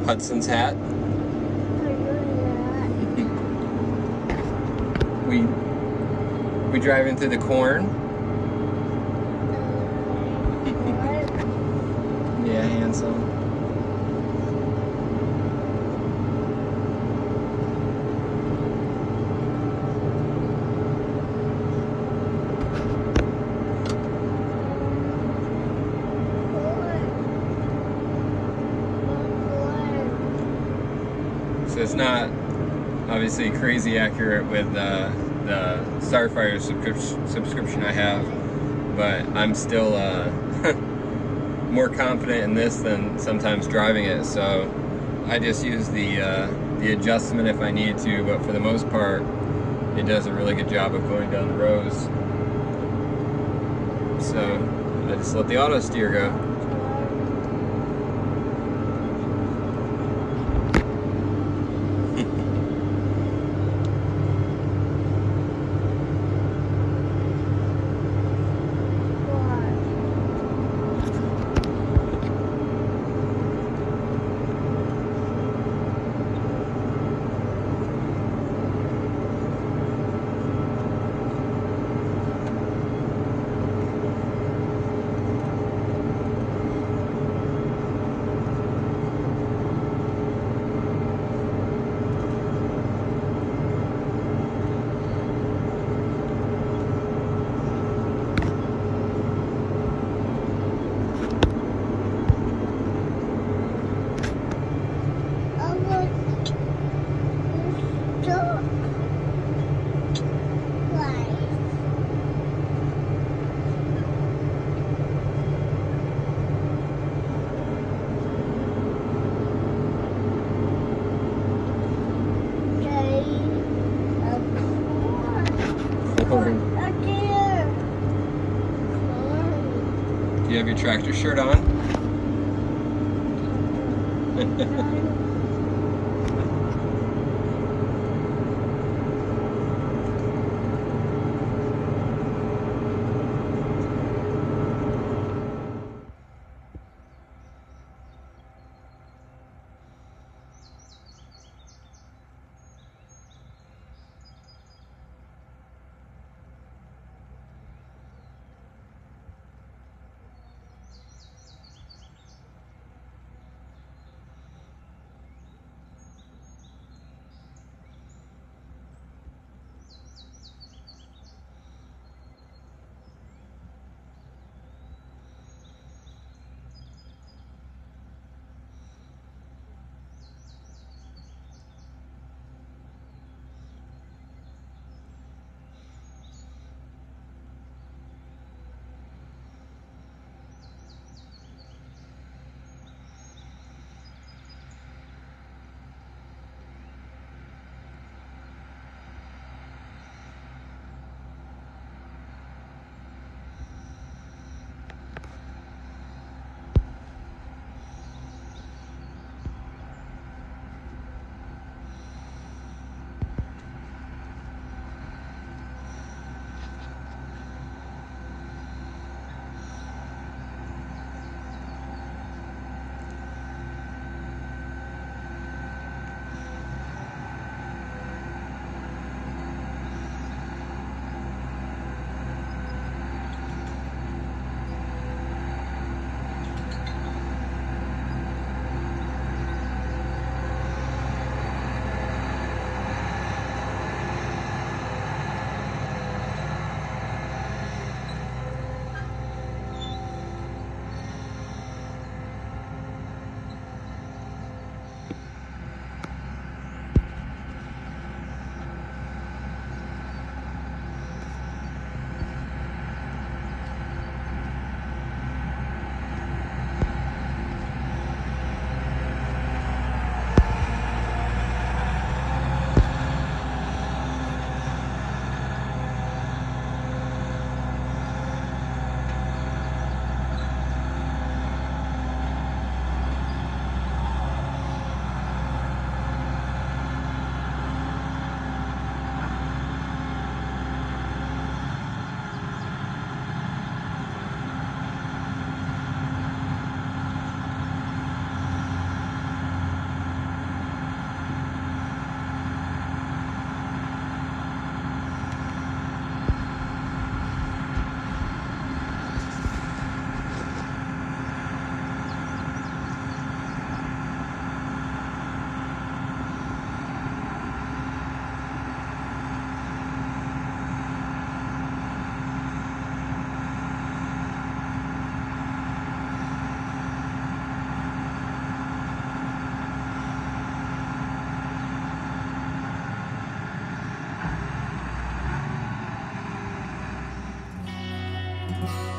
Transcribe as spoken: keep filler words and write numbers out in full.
Hudson's hat. we we driving through the corn. Yeah, handsome. So it's not obviously crazy accurate with uh, the Starfire subscri subscription I have, but I'm still uh, more confident in this than sometimes driving it. So I just use the uh, the adjustment if I need to, but for the most part, it does a really good job of going down the rows. So I just let the auto steer go. Do you have your tractor shirt on? you.